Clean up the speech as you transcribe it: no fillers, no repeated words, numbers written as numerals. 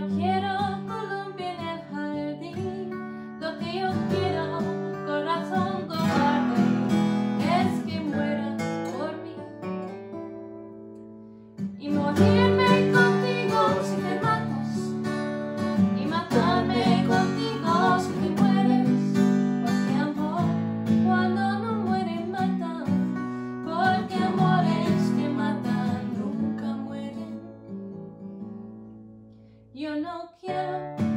no quiero columpio en el jardín. Lo que yo quiero, corazón cobarde, es que mueras por mí. Y morirme contigo si te matas, y matarme contigo si te mueres. Porque amor, cuando no mueren matan, porque amores que matan nunca mueren. Yo no quiero